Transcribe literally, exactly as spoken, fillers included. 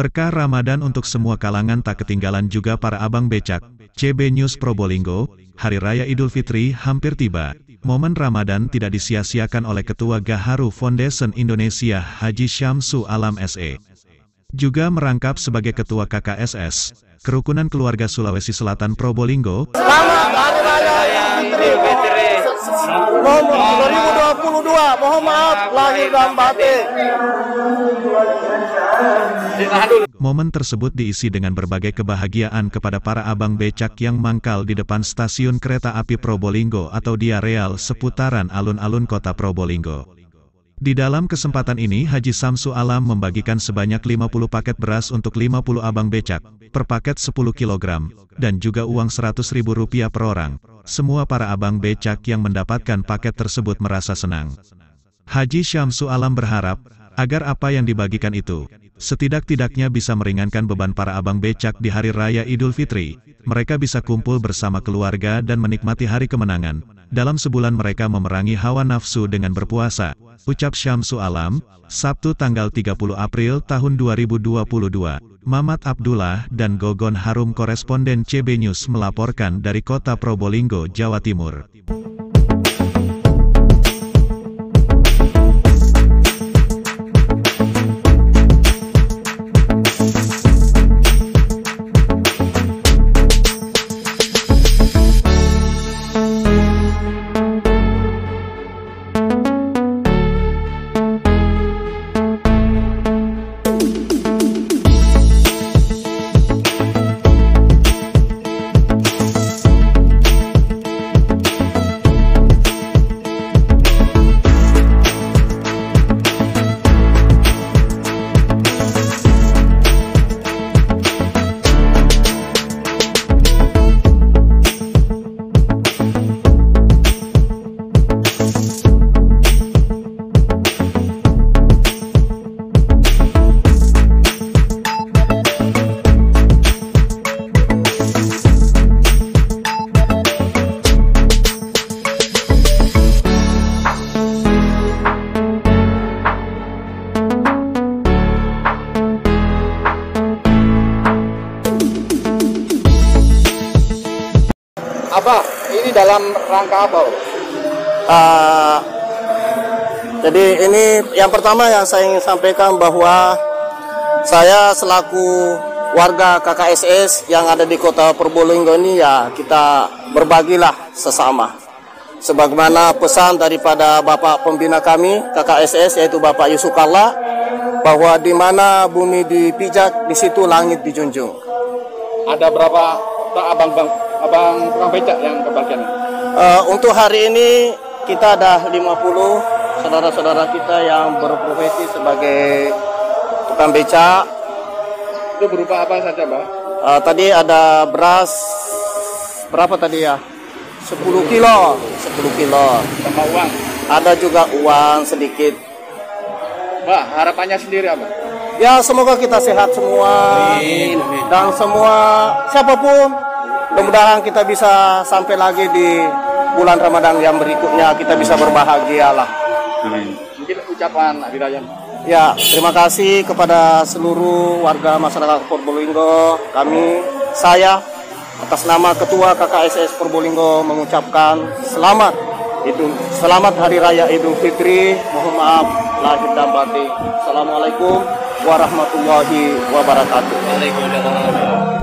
Berkah Ramadan untuk semua kalangan tak ketinggalan juga para abang becak. C B News Probolinggo, Hari Raya Idul Fitri hampir tiba. Momen Ramadan tidak disia-siakan oleh Ketua Gaharu Foundation Indonesia Haji Syamsu Alam S E Juga merangkap sebagai Ketua K K S S, Kerukunan Keluarga Sulawesi Selatan Probolinggo. Selamat Hari Raya Idul Fitri dua ribu dua puluh dua. Mohon maaf lahir dan batin. Momen tersebut diisi dengan berbagai kebahagiaan kepada para abang becak yang mangkal di depan stasiun kereta api Probolinggo atau di areal seputaran alun-alun kota Probolinggo. Di dalam kesempatan ini Haji Syamsu Alam membagikan sebanyak lima puluh paket beras untuk lima puluh abang becak, per paket sepuluh kilogram, dan juga uang seratus ribu rupiah per orang. Semua para abang becak yang mendapatkan paket tersebut merasa senang. Haji Syamsu Alam berharap, agar apa yang dibagikan itu, setidak-tidaknya bisa meringankan beban para abang becak di Hari Raya Idul Fitri. Mereka bisa kumpul bersama keluarga dan menikmati hari kemenangan. Dalam sebulan mereka memerangi hawa nafsu dengan berpuasa, ucap Syamsu Alam, Sabtu tanggal tiga puluh April tahun dua ribu dua puluh dua. Mamat Abdullah dan Gogon Harum koresponden C B News melaporkan dari kota Probolinggo, Jawa Timur. Apa? Ini dalam rangka apa? Uh, jadi ini yang pertama yang saya ingin sampaikan bahwa saya selaku warga K K S S yang ada di kota Probolinggo ini, ya kita berbagilah sesama. Sebagaimana pesan daripada Bapak Pembina kami K K S S, yaitu Bapak Yusuf Kalla, bahwa di mana bumi dipijak, di situ langit dijunjung. Ada berapa abang-abang abang tukang becak yang kebagian? Uh, untuk hari ini kita ada lima puluh saudara-saudara kita yang berprofesi sebagai tukang becak. Itu berupa apa saja, Mbak? Uh, tadi ada beras berapa tadi ya? sepuluh kilo. sepuluh kilo. Sama uang. Ada juga uang sedikit. Mbak, harapannya sendiri apa? Ya, semoga kita sehat semua. Amin. Dan semua siapapun, mudah-mudahan kita bisa sampai lagi di bulan Ramadan yang berikutnya, kita bisa berbahagialah. Amin. Mungkin ucapan Hari Raya. Ya, terima kasih kepada seluruh warga masyarakat Probolinggo. Kami, saya, atas nama Ketua K K S S Probolinggo mengucapkan selamat Idul, selamat Hari Raya Idul Fitri. Mohon maaf lahir dan batin. Assalamualaikum warahmatullahi wabarakatuh. Waalaikumsalam.